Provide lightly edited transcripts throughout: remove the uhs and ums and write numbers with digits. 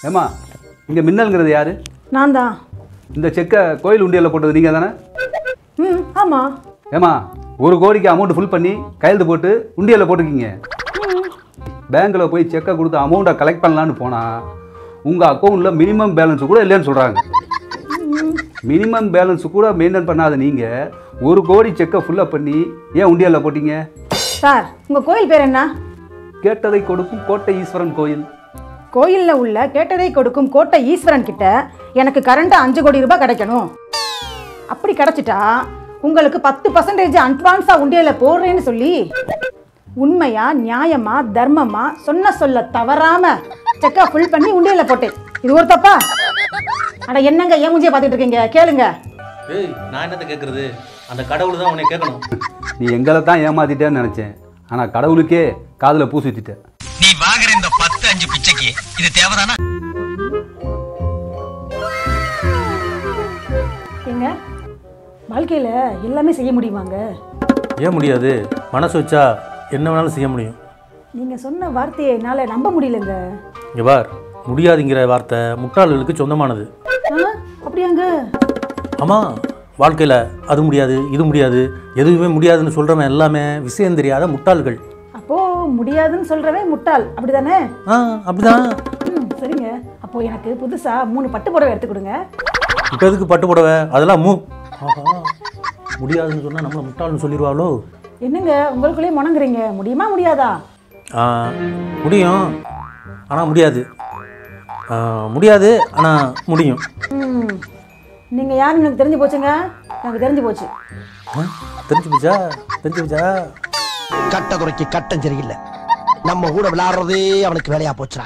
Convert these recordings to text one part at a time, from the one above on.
ஏமா இங்கே மின்னல்ங்கிறது யாரு? நான் தான். இந்த செக்கை கோயில் உண்டியலில் போட்டது நீங்கள் தானே? ஆமாம். ஏமா 1 கோடிக்கு அமௌண்ட் ஃபுல் பண்ணி கையெழுத்து போட்டு உண்டியலில் போட்டுக்கிங்க. பேங்க்கில் போய் செக்கை கொடுத்து அமௌண்ட்டை கலெக்ட் பண்ணலான்னு போனால் உங்கள் அக்கௌண்ட்டில் மினிமம் பேலன்ஸு கூட இல்லைன்னு சொல்கிறாங்க. மினிமம் பேலன்ஸு கூட மெயின்டைன் பண்ணாத நீங்கள் 1 கோடி செக்கை ஃபுல்லப் பண்ணி ஏன் உண்டியலில் போட்டீங்க? சார் உங்கள் கோயில் பேர் என்ன? கேட்டதை கொடுக்கும் கோட்டை ஈஸ்வரன் கோயில். கோயிலில் உள்ள கேட்டதை கொடுக்கும் கோட்டை ஈஸ்வரன் கிட்ட எனக்கு கரண்ட்டாக 5 கோடி ரூபாய் கிடைக்கணும். அப்படி கிடைச்சிட்டா உங்களுக்கு 10% அட்வான்ஸாக உண்டியலில் போடுறேன்னு சொல்லி உண்மையா நியாயமா தர்மமா சொல்ல தவறாம செக்கா ஃபுல் பண்ணி உண்டியலில் போட்டேன். இது ஒரு தப்பா? அட என்னங்க ஏன் மூஞ்சியை பார்த்துட்டு இருக்கீங்க? கேளுங்க. ஏய் நான் என்னத்த கேட்கறது? அந்த கடவுள் தான் உன்னை கேட்கணும். நீ எங்களை தான் ஏமாத்திட்டேன்னு நினச்சேன். ஆனால் கடவுளுக்கே காதில் பூ சுத்திட்ட. நீ வாங்குற இந்த 10-5 பிச்சைக்கு இது தேவைதானா? ஏங்க வாழ்க்கையில் எல்லாமே செய்ய முடியுமாங்க? ஏன் முடியாது? மனசு வச்சா என்ன வேணாலும் செய்ய முடியும். நீங்கள் சொன்ன வார்த்தையை என்னால் நம்ப முடியலங்க. இங்கே பார், முடியாதுங்கிற வார்த்தை முட்டாள்களுக்கு சொந்தமானது. அப்படியாங்க? ஆமாம், வாழ்க்கையில் அது முடியாது இது முடியாது எதுவுமே முடியாதுன்னு சொல்கிறவன் எல்லாமே விஷயம் தெரியாத முட்டாள்கள். அப்போது முடியாதுன்னு சொல்கிறவன் முட்டாள் அப்படிதானே? அப்படிதான். சரிங்க. அப்போது எனக்கு புதுசாக 3 பட்டு புடவை எடுத்து கொடுங்க. இப்போ எதுக்கு பட்டு புடவை? அதெல்லாம் முடியாதுன்னு சொன்னால் நம்மளை முட்டாள்னு சொல்லிடுவாளோ? என்னங்க உங்களுக்குள்ளேயே முணங்குறீங்க? முடியுமா முடியாதா? முடியும் ஆனால் முடியாது. முடியாது ஆனால் முடியும். நீங்கள் யாருன்னு எனக்கு தெரிஞ்சு போச்சுங்க. எனக்கு தெரிஞ்சு போச்சு. தெரிஞ்சு போச்சா? கட்ட குறைக்கு கட்டம் சரியில்லை. நம்ம கூட விளையாடுறதே அவனுக்கு வேலையா போச்சுடா.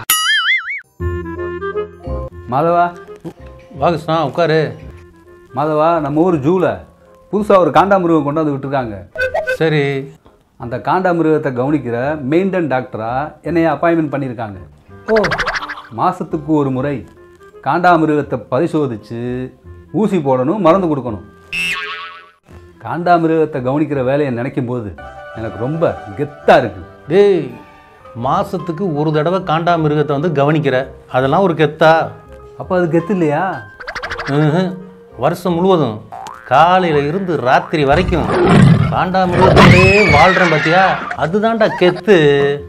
மாதவா வா கிருஷ்ணா உட்காரு. மாதவா, நம்ம ஊர் ஜூவில் புதுசாக ஒரு காண்டாமிருகம் கொண்டாந்து விட்டுருக்காங்க. சரி. அந்த காண்டாமிருகத்தை கவனிக்கிற மெயின்டென் டாக்டராக என்னைய அப்பாயின்மெண்ட் பண்ணியிருக்காங்க. மாதத்துக்கு ஒரு முறை காண்டாமிருகத்தை பரிசோதித்து ஊசி போடணும், மருந்து கொடுக்கணும். காண்டாமிருகத்தை கவனிக்கிற வேலையை நினைக்கும் போது எனக்கு ரொம்ப கெத்தாக இருக்குது. டேய், மாதத்துக்கு ஒரு தடவை காண்டாமிருகத்தை வந்து கவனிக்கிற, அதெல்லாம் ஒரு கெத்தா? அப்போ அது கெத்து இல்லையா? வருஷம் முழுவதும் காலையில் இருந்து ராத்திரி வரைக்கும் காண்டாமிருகத்தோடே வாழ்கிறேன் பார்த்தியா, அதுதான்டா கெத்து.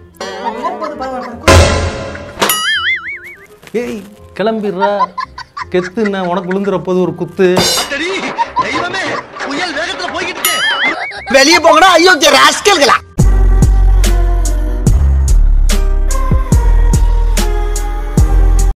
ஏய் கிளம்பிடுறா. கெத்துன்னா உனக்கு விழுந்துற போது ஒரு குத்து. வெளியே போங்கடா. ஐயோ ராஸ்கல்களா.